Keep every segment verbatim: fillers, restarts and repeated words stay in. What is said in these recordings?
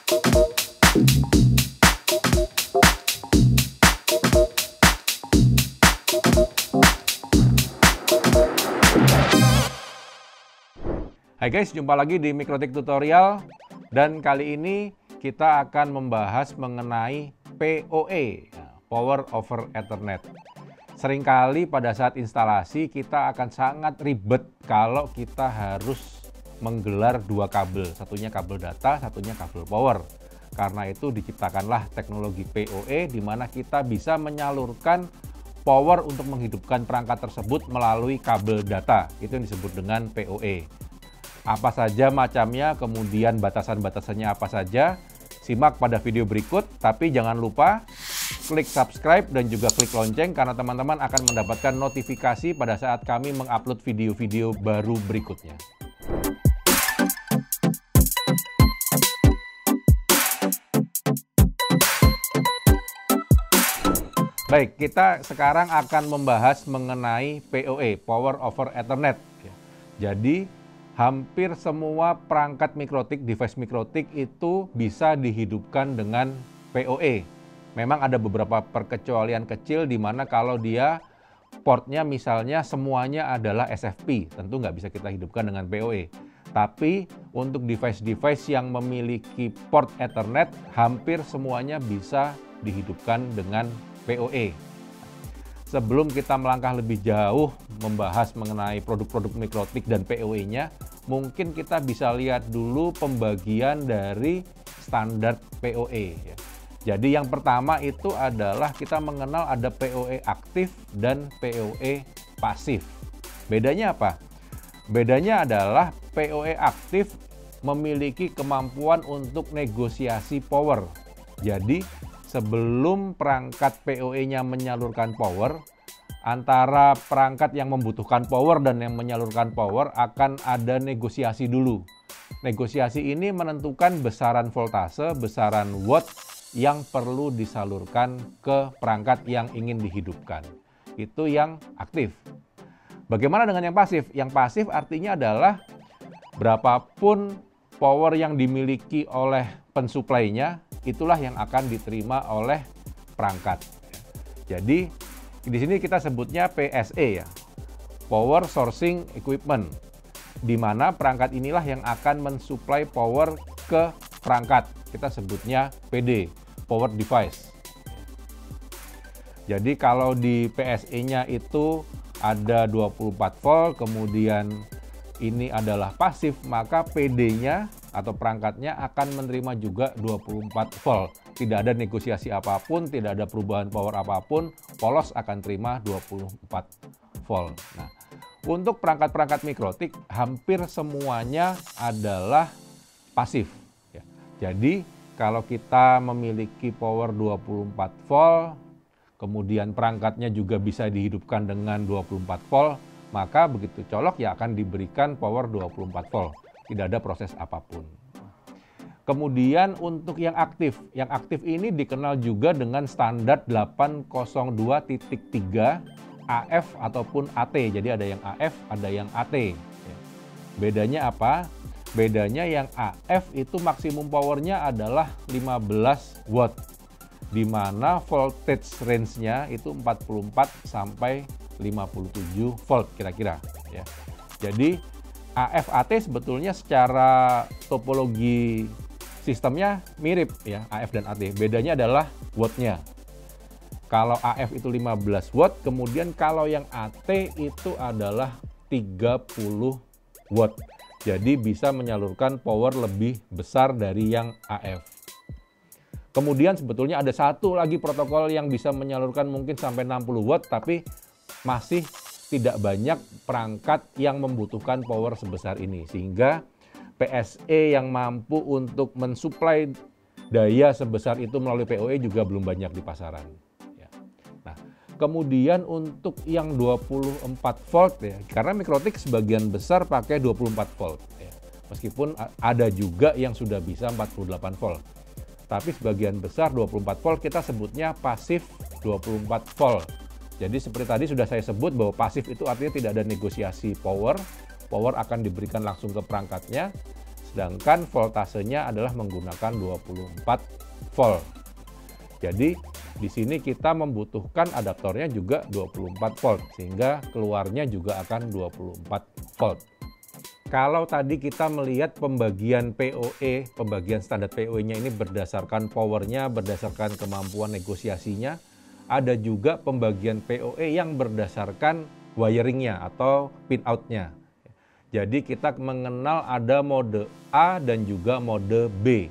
Hai guys, jumpa lagi di Mikrotik Tutorial, dan kali ini kita akan membahas mengenai P O E, Power over Ethernet. Seringkali pada saat instalasi kita akan sangat ribet kalau kita harus menggelar dua kabel, satunya kabel data, satunya kabel power. Karena itu diciptakanlah teknologi P O E di mana kita bisa menyalurkan power untuk menghidupkan perangkat tersebut melalui kabel data. Itu yang disebut dengan P O E. Apa saja macamnya, kemudian batasan-batasannya apa saja, simak pada video berikut. Tapi jangan lupa klik subscribe dan juga klik lonceng karena teman-teman akan mendapatkan notifikasi pada saat kami mengupload video-video baru berikutnya. Baik, kita sekarang akan membahas mengenai P O E, Power over Ethernet. Jadi, hampir semua perangkat mikrotik, device mikrotik itu bisa dihidupkan dengan P O E. Memang ada beberapa perkecualian kecil di mana kalau dia portnya misalnya semuanya adalah S F P, tentu nggak bisa kita hidupkan dengan P O E. Tapi untuk device-device yang memiliki port Ethernet, hampir semuanya bisa dihidupkan dengan P O E. Sebelum kita melangkah lebih jauh membahas mengenai produk-produk mikrotik dan P O E-nya, mungkin kita bisa lihat dulu pembagian dari standar P O E. Jadi yang pertama itu adalah kita mengenal ada P O E aktif dan P O E pasif. Bedanya apa? Bedanya adalah P O E aktif memiliki kemampuan untuk negosiasi power. Jadi sebelum perangkat P O E-nya menyalurkan power, antara perangkat yang membutuhkan power dan yang menyalurkan power akan ada negosiasi dulu. Negosiasi ini menentukan besaran voltase, besaran watt yang perlu disalurkan ke perangkat yang ingin dihidupkan. Itu yang aktif. Bagaimana dengan yang pasif? Yang pasif artinya adalah berapapun power yang dimiliki oleh pensuplainya, itulah yang akan diterima oleh perangkat. Jadi di sini kita sebutnya P S E ya, Power Sourcing Equipment, di mana perangkat inilah yang akan mensuplai power ke perangkat. Kita sebutnya P D, Power Device. Jadi kalau di P S E-nya itu ada dua puluh empat volt, kemudian ini adalah pasif, maka P D-nya atau perangkatnya akan menerima juga dua puluh empat volt. Tidak ada negosiasi apapun, tidak ada perubahan power apapun, polos akan terima dua puluh empat volt. Nah, untuk perangkat-perangkat mikrotik hampir semuanya adalah pasif. Ya. Jadi kalau kita memiliki power dua puluh empat volt, kemudian perangkatnya juga bisa dihidupkan dengan dua puluh empat volt, maka begitu colok ya akan diberikan power dua puluh empat volt. Tidak ada proses apapun. Kemudian untuk yang aktif, yang aktif ini dikenal juga dengan standar delapan nol dua titik tiga A F ataupun A T. Jadi ada yang A F, ada yang A T. Bedanya apa? Bedanya yang A F itu maksimum powernya adalah lima belas watt, di mana voltage range-nya itu empat puluh empat sampai lima puluh tujuh volt kira-kira. Ya. Jadi A F A T sebetulnya secara topologi sistemnya mirip ya, A F dan A T. Bedanya adalah wattnya. Kalau A F itu lima belas watt, kemudian kalau yang A T itu adalah tiga puluh watt. Jadi bisa menyalurkan power lebih besar dari yang A F. Kemudian sebetulnya ada satu lagi protokol yang bisa menyalurkan mungkin sampai enam puluh watt, tapi masih tidak banyak perangkat yang membutuhkan power sebesar ini, sehingga P S E yang mampu untuk mensuplai daya sebesar itu melalui P O E juga belum banyak di pasaran. Ya. Nah, kemudian untuk yang dua puluh empat volt ya, karena mikrotik sebagian besar pakai dua puluh empat volt ya. Meskipun ada juga yang sudah bisa empat puluh delapan volt. Tapi sebagian besar dua puluh empat volt kita sebutnya pasif dua puluh empat volt. Jadi seperti tadi sudah saya sebut bahwa pasif itu artinya tidak ada negosiasi power. Power akan diberikan langsung ke perangkatnya. sedangkan voltasenya adalah menggunakan dua puluh empat volt. Jadi di sini kita membutuhkan adaptornya juga dua puluh empat volt, sehingga keluarnya juga akan dua puluh empat volt. Kalau tadi kita melihat pembagian P O E, pembagian standar P O E-nya ini berdasarkan powernya, berdasarkan kemampuan negosiasinya, ada juga pembagian P O E yang berdasarkan wiringnya atau pin out-nya. Jadi kita mengenal ada mode A dan juga mode B.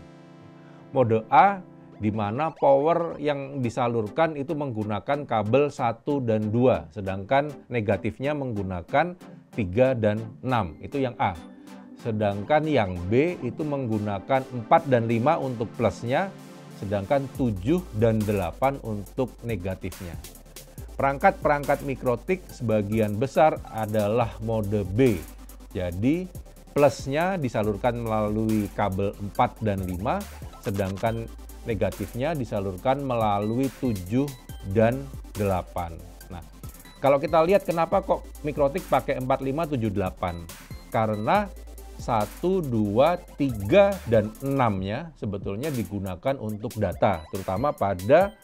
Mode A di mana power yang disalurkan itu menggunakan kabel satu dan dua, sedangkan negatifnya menggunakan tiga dan enam, itu yang A. Sedangkan yang B itu menggunakan empat dan lima untuk plusnya, sedangkan tujuh dan delapan untuk negatifnya. Perangkat-perangkat mikrotik sebagian besar adalah mode B. Jadi plusnya disalurkan melalui kabel empat dan lima, sedangkan negatifnya disalurkan melalui tujuh dan delapan. Nah, kalau kita lihat kenapa kok mikrotik pakai empat, lima, tujuh, delapan? Karena satu, dua, tiga, dan enam-nya sebetulnya digunakan untuk data, terutama pada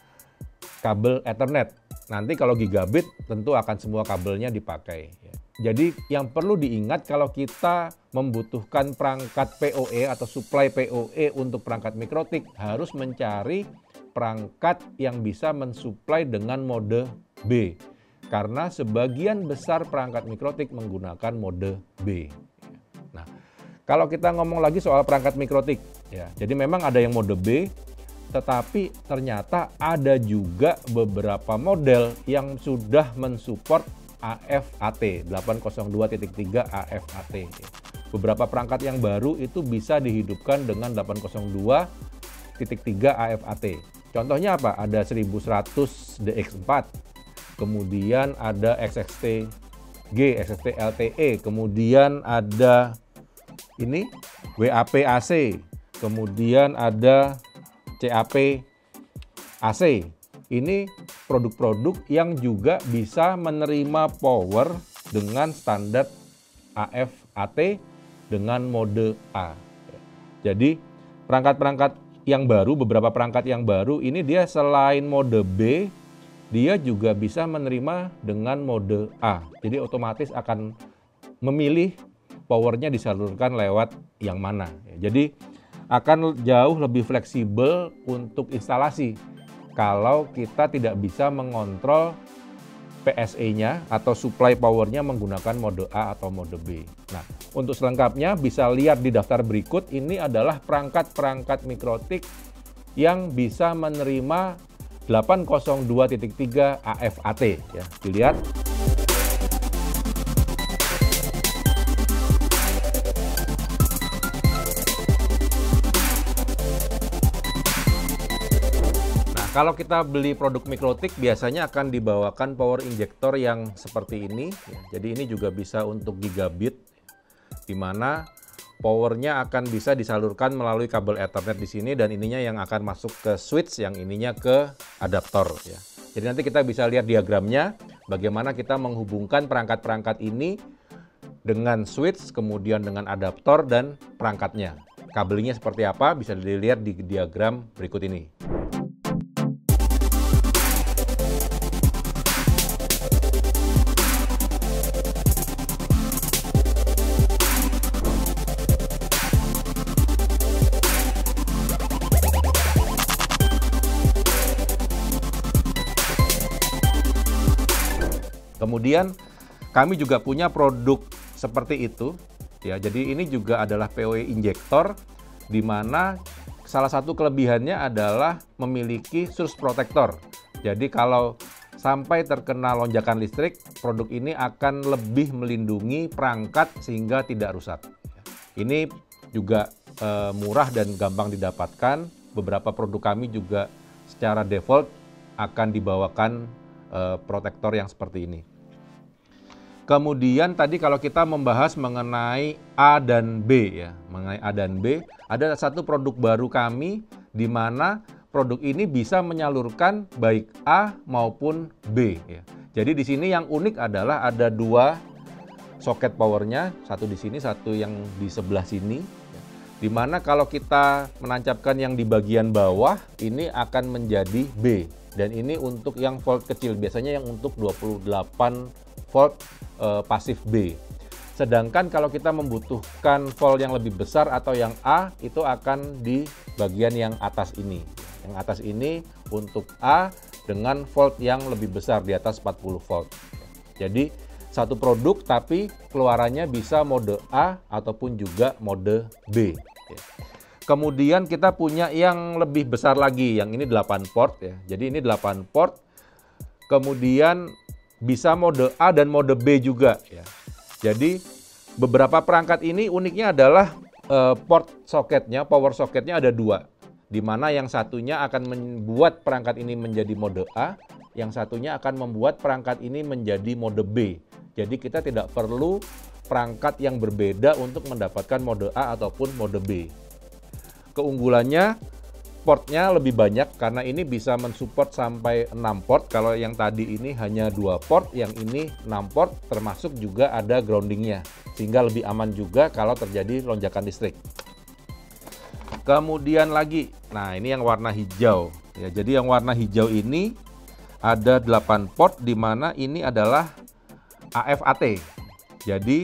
kabel Ethernet. Nanti kalau gigabit tentu akan semua kabelnya dipakai. Jadi yang perlu diingat kalau kita membutuhkan perangkat P O E atau supply P O E untuk perangkat mikrotik, harus mencari perangkat yang bisa mensuplai dengan mode B. Karena sebagian besar perangkat mikrotik menggunakan mode B. Nah, kalau kita ngomong lagi soal perangkat mikrotik, ya, jadi memang ada yang mode B, tetapi ternyata ada juga beberapa model yang sudah mensupport A F A T delapan nol dua titik tiga A F A T. Beberapa perangkat yang baru itu bisa dihidupkan dengan delapan nol dua titik tiga A F A T. Contohnya apa? Ada seribu seratus D X empat, kemudian ada X X T G, X X T L T E, kemudian ada ini W A P A C, kemudian ada C A P A C. Ini produk-produk yang juga bisa menerima power dengan standar A F A T dengan mode A. Jadi perangkat-perangkat yang baru, beberapa perangkat yang baru ini dia selain mode B, dia juga bisa menerima dengan mode A. Jadi otomatis akan memilih powernya disalurkan lewat yang mana. Jadi akan jauh lebih fleksibel untuk instalasi kalau kita tidak bisa mengontrol P S E-nya atau supply powernya menggunakan mode A atau mode B. Nah, untuk selengkapnya bisa lihat di daftar berikut. Ini adalah perangkat-perangkat mikrotik yang bisa menerima delapan nol dua titik tiga A F A T. Ya, dilihat. Kalau kita beli produk mikrotik biasanya akan dibawakan power injector yang seperti ini. Jadi ini juga bisa untuk gigabit, di mana powernya akan bisa disalurkan melalui kabel Ethernet di sini, dan ininya yang akan masuk ke switch, yang ininya ke adaptor. Ya. Jadi nanti kita bisa lihat diagramnya, bagaimana kita menghubungkan perangkat-perangkat ini dengan switch, kemudian dengan adaptor dan perangkatnya. Kabelnya seperti apa bisa dilihat di diagram berikut ini. Kemudian kami juga punya produk seperti itu, ya. Jadi ini juga adalah P O E injektor, di mana salah satu kelebihannya adalah memiliki surge protector. Jadi kalau sampai terkena lonjakan listrik, produk ini akan lebih melindungi perangkat sehingga tidak rusak. Ini juga e, murah dan gampang didapatkan. Beberapa produk kami juga secara default akan dibawakan e, protektor yang seperti ini. Kemudian tadi kalau kita membahas mengenai A dan B, ya, mengenai A dan B, ada satu produk baru kami di mana produk ini bisa menyalurkan baik A maupun B. Ya. Jadi di sini yang unik adalah ada dua soket powernya, satu di sini, satu yang di sebelah sini. Ya. Dimana kalau kita menancapkan yang di bagian bawah, ini akan menjadi B. Dan ini untuk yang volt kecil, biasanya yang untuk dua puluh delapan volt e, pasif B. Sedangkan kalau kita membutuhkan volt yang lebih besar atau yang A, itu akan di bagian yang atas ini. Yang atas ini untuk A dengan volt yang lebih besar, di atas empat puluh volt. Jadi satu produk tapi keluarannya bisa mode A ataupun juga mode B. Kemudian kita punya yang lebih besar lagi, yang ini delapan port ya. Jadi ini delapan port. Kemudian bisa mode A dan mode B juga ya. Jadi beberapa perangkat ini uniknya adalah eh, port soketnya, power soketnya ada dua. Di mana yang satunya akan membuat perangkat ini menjadi mode A, yang satunya akan membuat perangkat ini menjadi mode B. Jadi kita tidak perlu perangkat yang berbeda untuk mendapatkan mode A ataupun mode B. Keunggulannya, portnya lebih banyak karena ini bisa mensupport sampai enam port. Kalau yang tadi ini hanya dua port, yang ini enam port, termasuk juga ada groundingnya. Sehingga lebih aman juga kalau terjadi lonjakan listrik. Kemudian lagi, nah ini yang warna hijau. Ya, jadi yang warna hijau ini ada delapan port, di mana ini adalah A F A T. Jadi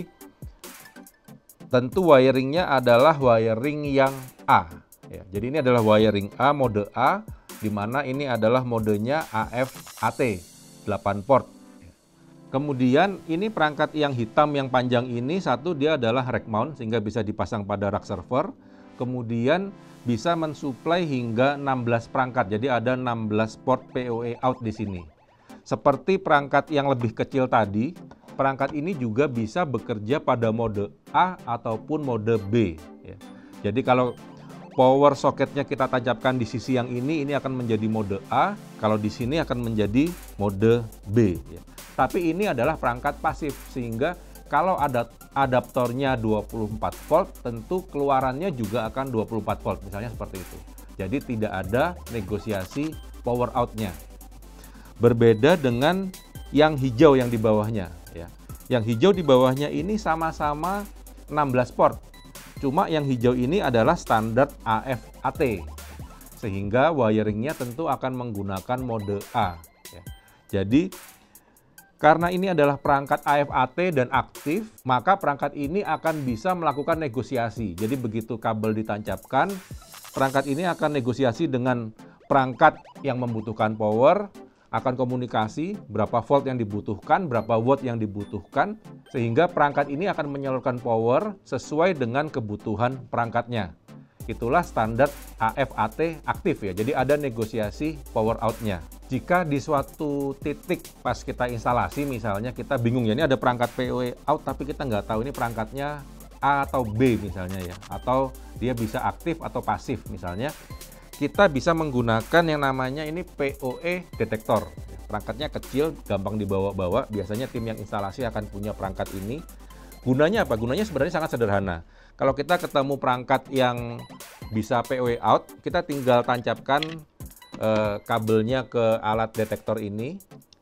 tentu wiringnya adalah wiring yang A. Ya, jadi ini adalah wiring A, mode A, di mana ini adalah modenya A F A T, delapan port. Kemudian ini perangkat yang hitam yang panjang ini, satu dia adalah rack mount sehingga bisa dipasang pada rak server. Kemudian bisa mensuplai hingga enam belas perangkat. Jadi ada enam belas port P O E out di sini. Seperti perangkat yang lebih kecil tadi, perangkat ini juga bisa bekerja pada mode A ataupun mode B. Ya. Jadi kalau power soketnya kita tancapkan di sisi yang ini, ini akan menjadi mode A. Kalau di sini akan menjadi mode B. Ya. Tapi ini adalah perangkat pasif, sehingga kalau ada adaptornya dua puluh empat volt, tentu keluarannya juga akan dua puluh empat volt, misalnya seperti itu. Jadi tidak ada negosiasi power out-nya. Berbeda dengan yang hijau yang di bawahnya. Ya. Yang hijau di bawahnya ini sama-sama enam belas port. Cuma yang hijau ini adalah standar A F A T. Sehingga wiringnya tentu akan menggunakan mode A. Ya. Jadi karena ini adalah perangkat A F A T dan aktif, maka perangkat ini akan bisa melakukan negosiasi. Jadi begitu kabel ditancapkan, perangkat ini akan negosiasi dengan perangkat yang membutuhkan power, akan komunikasi berapa volt yang dibutuhkan, berapa watt yang dibutuhkan, sehingga perangkat ini akan menyalurkan power sesuai dengan kebutuhan perangkatnya. Itulah standar A F A T aktif ya, jadi ada negosiasi power out-nya. Jika di suatu titik pas kita instalasi, misalnya kita bingung ya, ini ada perangkat P O E out tapi kita nggak tahu ini perangkatnya A atau B misalnya ya, atau dia bisa aktif atau pasif misalnya, kita bisa menggunakan yang namanya ini P O E detektor. Perangkatnya kecil, gampang dibawa-bawa, biasanya tim yang instalasi akan punya perangkat ini. Gunanya apa? Gunanya sebenarnya sangat sederhana. Kalau kita ketemu perangkat yang bisa P O E out, kita tinggal tancapkan eh, kabelnya ke alat detektor ini.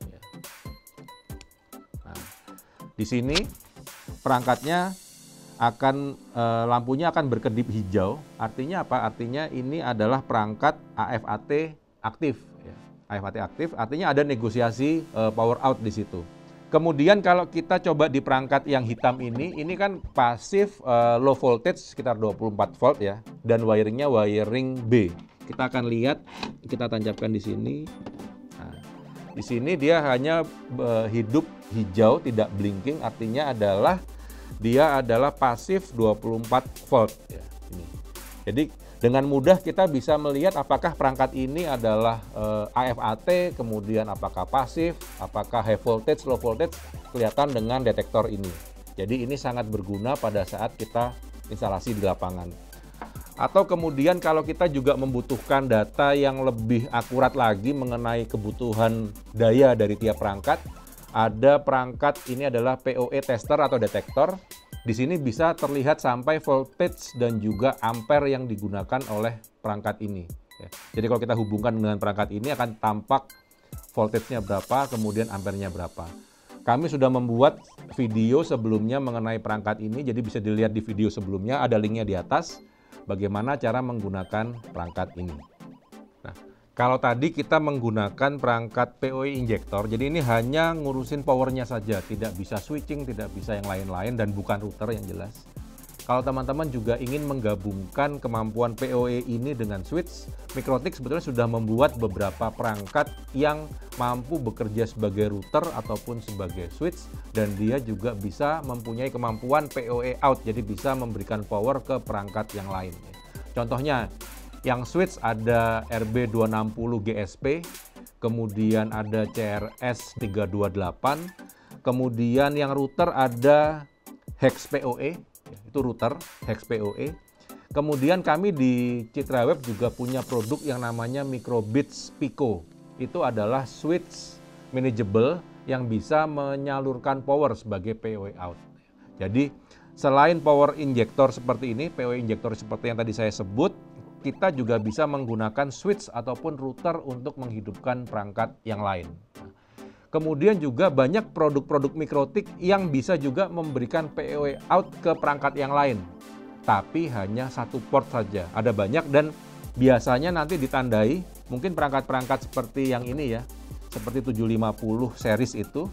Nah, di sini perangkatnya akan eh, lampunya akan berkedip hijau. Artinya apa? Artinya ini adalah perangkat A F A T aktif. Ya. A F A T aktif, artinya ada negosiasi eh, power out di situ. Kemudian kalau kita coba di perangkat yang hitam ini, ini kan pasif uh, low voltage sekitar dua puluh empat volt ya, dan wiringnya wiring B. Kita akan lihat, kita tancapkan di sini. Nah, di sini dia hanya uh, hidup hijau, tidak blinking, artinya adalah dia adalah pasif dua puluh empat volt. Ya, ini. Jadi dengan mudah kita bisa melihat apakah perangkat ini adalah eh, A F A T, kemudian apakah pasif, apakah high voltage, low voltage, kelihatan dengan detektor ini. Jadi ini sangat berguna pada saat kita instalasi di lapangan. Atau kemudian kalau kita juga membutuhkan data yang lebih akurat lagi mengenai kebutuhan daya dari tiap perangkat, ada perangkat ini adalah P O E tester atau detektor. Di sini bisa terlihat sampai voltage dan juga ampere yang digunakan oleh perangkat ini. Jadi kalau kita hubungkan dengan perangkat ini akan tampak voltage-nya berapa, kemudian ampernya berapa. Kami sudah membuat video sebelumnya mengenai perangkat ini, jadi bisa dilihat di video sebelumnya, ada linknya di atas. bagaimana cara menggunakan perangkat ini. Nah, kalau tadi kita menggunakan perangkat P O E injektor, jadi ini hanya ngurusin powernya saja, tidak bisa switching, tidak bisa yang lain-lain, dan bukan router yang jelas. Kalau teman-teman juga ingin menggabungkan kemampuan P O E ini dengan switch, Mikrotik sebetulnya sudah membuat beberapa perangkat yang mampu bekerja sebagai router ataupun sebagai switch, dan dia juga bisa mempunyai kemampuan P O E out, jadi bisa memberikan power ke perangkat yang lain. Contohnya, yang switch ada R B dua enam nol G S P, kemudian ada C R S tiga dua delapan, kemudian yang router ada Hex P O E, itu router Hex P O E. Kemudian kami di Citra Web juga punya produk yang namanya Microbits Pico. Itu adalah switch manageable yang bisa menyalurkan power sebagai P O E out. Jadi selain power injektor seperti ini, P O E injektor seperti yang tadi saya sebut, kita juga bisa menggunakan switch ataupun router untuk menghidupkan perangkat yang lain. Kemudian juga banyak produk-produk Mikrotik yang bisa juga memberikan P O E out ke perangkat yang lain. Tapi hanya satu port saja. Ada banyak dan biasanya nanti ditandai, mungkin perangkat-perangkat seperti yang ini ya, seperti tujuh lima nol series itu.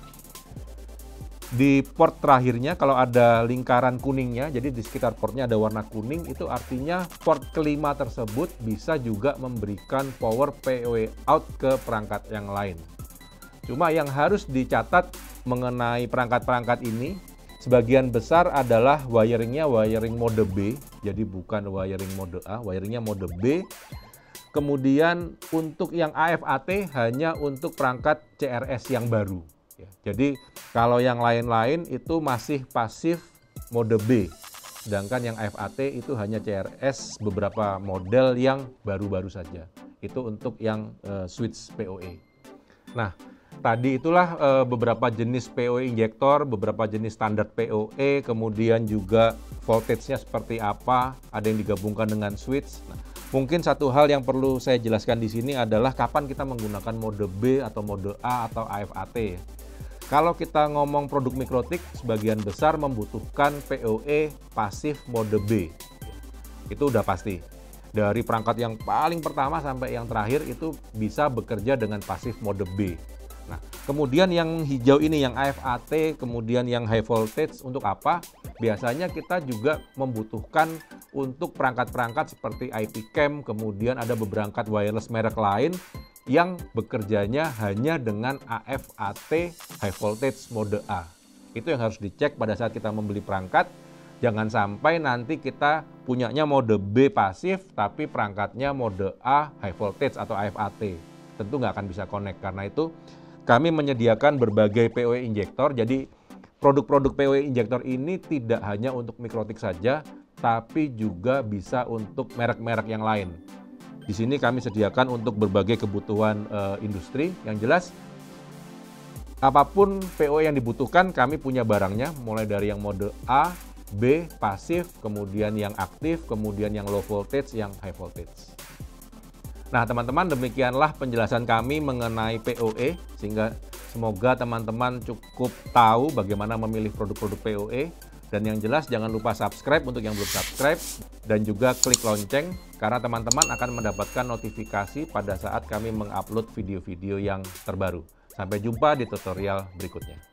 Di port terakhirnya kalau ada lingkaran kuningnya, jadi di sekitar portnya ada warna kuning, itu artinya port kelima tersebut bisa juga memberikan power P O E out ke perangkat yang lain. Cuma yang harus dicatat mengenai perangkat-perangkat ini, sebagian besar adalah wiringnya wiring mode B, jadi bukan wiring mode A, wiringnya mode B. Kemudian untuk yang A F A T hanya untuk perangkat C R S yang baru. Jadi kalau yang lain-lain itu masih pasif mode B, sedangkan yang A F A T itu hanya C R S beberapa model yang baru-baru saja. Itu untuk yang uh, switch P O E. Nah, tadi itulah e, beberapa jenis P O E injektor, beberapa jenis standar P O E, kemudian juga voltage-nya seperti apa, ada yang digabungkan dengan switch. Nah, mungkin satu hal yang perlu saya jelaskan di sini adalah kapan kita menggunakan mode B atau mode A atau A F A T. Kalau kita ngomong produk Mikrotik, sebagian besar membutuhkan P O E pasif mode B. Itu udah pasti. Dari perangkat yang paling pertama sampai yang terakhir itu bisa bekerja dengan pasif mode B. Nah, kemudian yang hijau ini, yang A F A T, kemudian yang high voltage, untuk apa? Biasanya kita juga membutuhkan untuk perangkat-perangkat seperti I P cam, kemudian ada beberapa wireless merek lain yang bekerjanya hanya dengan A F A T high voltage mode A. Itu yang harus dicek pada saat kita membeli perangkat. Jangan sampai nanti kita punyanya mode B pasif, tapi perangkatnya mode A high voltage atau A F A T. Tentu nggak akan bisa connect. Karena itu kami menyediakan berbagai P O E injektor. Jadi produk-produk P O E injektor ini tidak hanya untuk Mikrotik saja, tapi juga bisa untuk merek-merek yang lain. Di sini kami sediakan untuk berbagai kebutuhan e, industri. Yang jelas, apapun P O E yang dibutuhkan, kami punya barangnya, mulai dari yang mode A, B, pasif, kemudian yang aktif, kemudian yang low voltage, yang high voltage. Nah, teman-teman, demikianlah penjelasan kami mengenai P O E, sehingga semoga teman-teman cukup tahu bagaimana memilih produk-produk P O E. Dan yang jelas, jangan lupa subscribe untuk yang belum subscribe, dan juga klik lonceng, karena teman-teman akan mendapatkan notifikasi pada saat kami mengupload video-video yang terbaru. Sampai jumpa di tutorial berikutnya.